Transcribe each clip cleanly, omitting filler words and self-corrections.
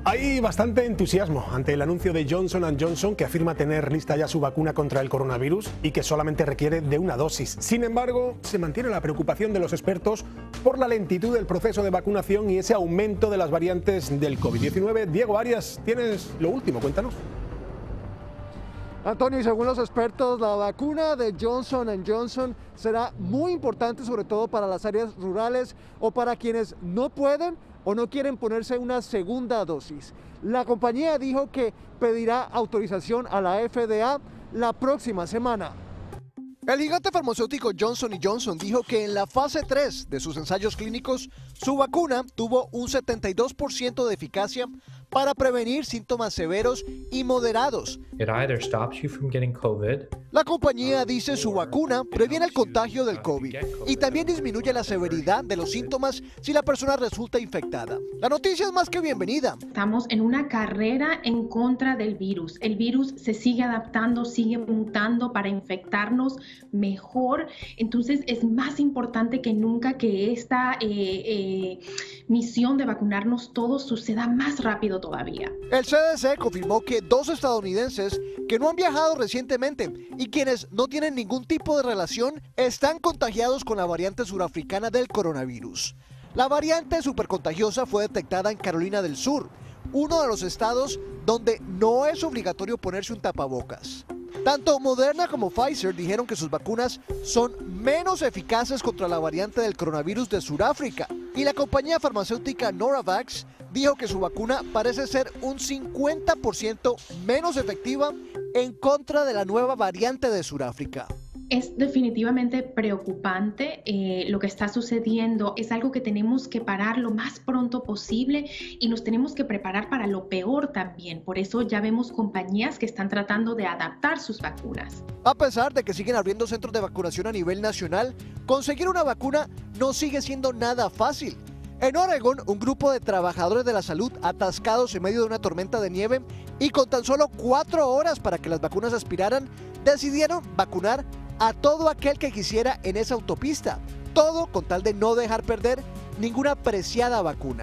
Hay bastante entusiasmo ante el anuncio de Johnson & Johnson, que afirma tener lista ya su vacuna contra el coronavirus y que solamente requiere de una dosis. Sin embargo, se mantiene la preocupación de los expertos por la lentitud del proceso de vacunación y ese aumento de las variantes del COVID-19. Diego Arias, tienes lo último, cuéntanos. Antonio, y según los expertos, la vacuna de Johnson & Johnson será muy importante, sobre todo para las áreas rurales o para quienes no pueden o no quieren ponerse una segunda dosis. La compañía dijo que pedirá autorización a la FDA la próxima semana. El gigante farmacéutico Johnson & Johnson dijo que en la fase 3 de sus ensayos clínicos, su vacuna tuvo un 72% de eficacia para prevenir síntomas severos y moderados. La compañía dice su vacuna previene el contagio del COVID y también disminuye la severidad de los síntomas si la persona resulta infectada. La noticia es más que bienvenida. Estamos en una carrera en contra del virus. El virus se sigue adaptando, sigue mutando para infectarnos mejor. Entonces es más importante que nunca que esta misión de vacunarnos todos suceda más rápido todavía. El CDC confirmó que 2 estadounidenses que no han viajado recientemente y quienes no tienen ningún tipo de relación están contagiados con la variante surafricana del coronavirus. La variante supercontagiosa fue detectada en Carolina del Sur, uno de los estados donde no es obligatorio ponerse un tapabocas. Tanto Moderna como Pfizer dijeron que sus vacunas son menos eficaces contra la variante del coronavirus de Sudáfrica, y la compañía farmacéutica Novavax dijo que su vacuna parece ser un 50% menos efectiva en contra de la nueva variante de Sudáfrica. Es definitivamente preocupante lo que está sucediendo. Es algo que tenemos que parar lo más pronto posible y nos tenemos que preparar para lo peor también. Por eso ya vemos compañías que están tratando de adaptar sus vacunas. A pesar de que siguen abriendo centros de vacunación a nivel nacional, conseguir una vacuna no sigue siendo nada fácil. En Oregón, un grupo de trabajadores de la salud atascados en medio de una tormenta de nieve y con tan solo 4 horas para que las vacunas expiraran, decidieron vacunar a todo aquel que quisiera en esa autopista, todo con tal de no dejar perder ninguna preciada vacuna.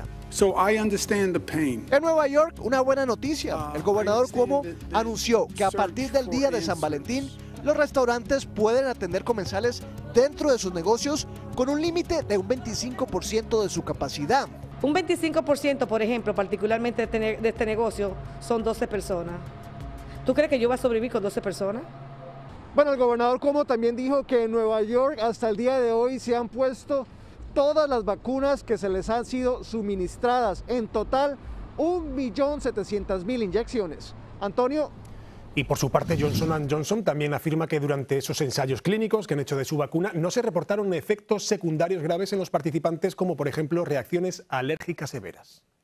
En Nueva York, una buena noticia. El gobernador Cuomo anunció que a partir del día de San Valentín, los restaurantes pueden atender comensales dentro de sus negocios con un límite de un 25% de su capacidad. Un 25%, por ejemplo, particularmente de este negocio, son 12 personas. ¿Tú crees que yo voy a sobrevivir con 12 personas? Bueno, el gobernador Cuomo también dijo que en Nueva York hasta el día de hoy se han puesto todas las vacunas que se les han sido suministradas. En total, 1.700.000 inyecciones. Antonio. Y por su parte, Johnson & Johnson también afirma que durante esos ensayos clínicos que han hecho de su vacuna no se reportaron efectos secundarios graves en los participantes, como por ejemplo reacciones alérgicas severas.